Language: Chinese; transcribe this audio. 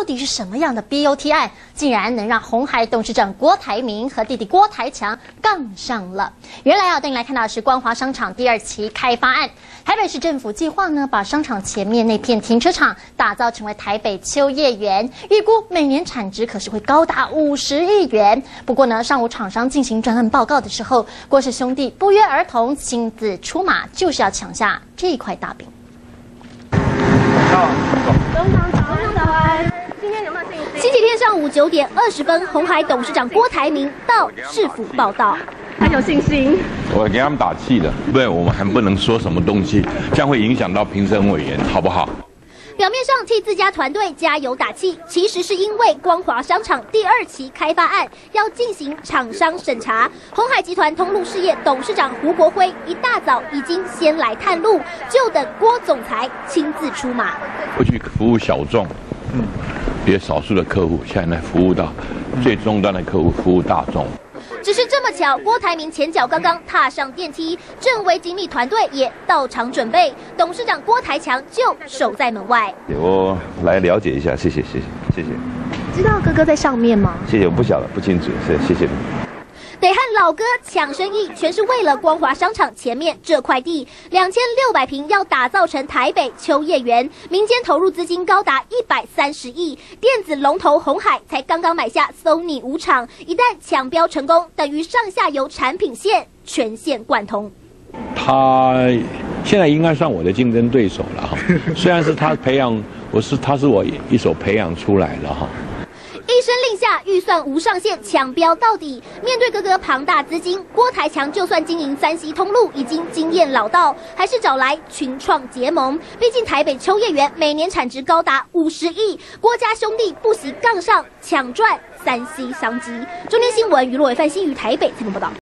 到底是什么样的 BOT 案，竟然能让鸿海董事长郭台铭和弟弟郭台强杠上了？原来带你来看到的是光华商场第2期开发案。台北市政府计划呢，把商场前面那片停车场打造成为台北秋叶原，预估每年产值可是会高达50亿元。不过呢，上午厂商进行专案报告的时候，郭氏兄弟不约而同亲自出马，就是要抢下这一块大饼。 早安。今天有没有信心？星期天上午9点20分，鸿海董事长郭台铭到市府报道。很有信心， 我给他们打气的，不然我们还不能说什么东西，这样会影响到评审委员，好不好？ 表面上替自家团队加油打气，其实是因为光华商场第2期开发案要进行厂商审查。鸿海集团通路事业董事长胡国辉一大早已经先来探路，就等郭总裁亲自出马。 过去服务小众，别少数的客户，现在服务到最终端的客户，服务大众。 只是这么巧，郭台铭前脚刚刚踏上电梯，正为经理团队也到场准备，董事长郭台强就守在门外。 我来了解一下，谢谢。 知道哥哥在上面吗？ 谢谢，我不晓得，不清楚，谢谢你。 得和老哥抢生意，全是为了光华商场前面这块地，2600坪要打造成台北秋叶原，民间投入资金高达130亿，电子龙头鸿海才刚刚买下 Sony 5厂，一旦抢标成功，等于上下游产品线全线贯通。 他现在应该算我的竞争对手了哈，虽然是他培养，他是我一手培养出来的哈。 一声令下，预算无上限，抢标到底。面对哥哥庞大资金，郭台强就算经营3C 通路已经经验老道，还是找来群创结盟。毕竟台北秋叶原每年产值高达50亿，郭家兄弟不惜杠上抢赚3C 商机。中天新闻娱乐范新于台北采访报道。